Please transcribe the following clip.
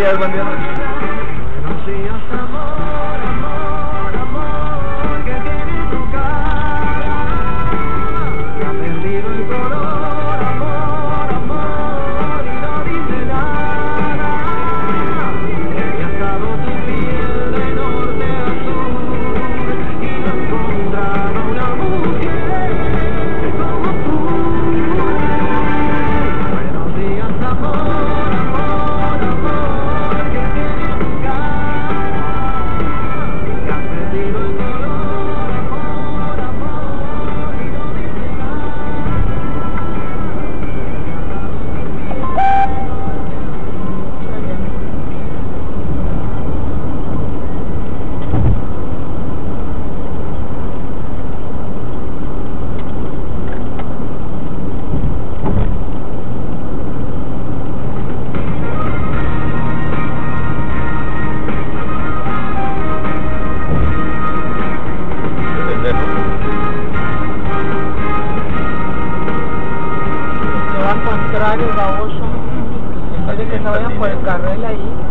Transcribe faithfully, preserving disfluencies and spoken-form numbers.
días, buen día. Buenos días, amor, amor, amor, que tiene tu cara, que ha perdido el color, amor, amor, y no dice nada, que ha estado tu piel de norte a sur, y no ha encontrado una mujer como tú. Buenos días, amor, amor, amor, que tiene tu cara, que ha perdido el color, amor, amor, y no dice nada. Al contrario, baboso. Quiere que se vayan por el carril ahí.